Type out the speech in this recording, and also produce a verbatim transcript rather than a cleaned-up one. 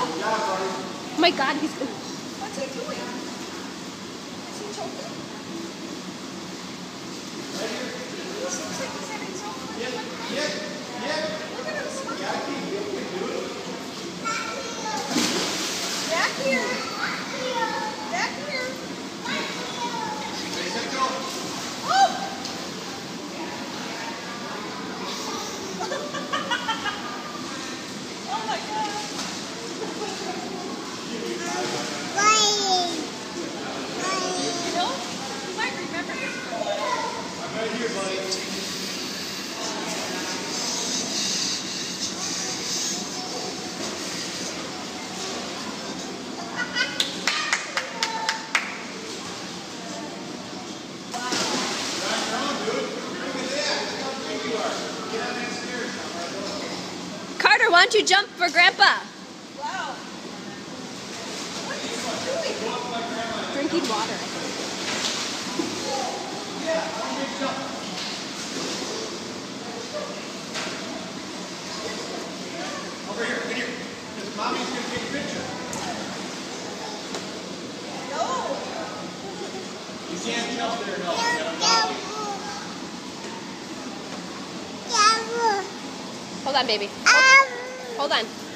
Oh my God, he's gonna... What's he doing? Is he choking? He seems like he's having so much fun. Yeah, yeah. Look at him smile. Yeah, I can, you can do it. Back here. Back here. Ready, set, go. Oh! Oh my God. You know, you might remember this for a while. I'm right here, buddy. Carter, why don't you jump for Grandpa? Wow. What is he doing? Drinking water. Over here, come here. Because Mommy's going to take a picture. No. You can't jump there, no. You gotta walk it. Hold on, baby. Hold on.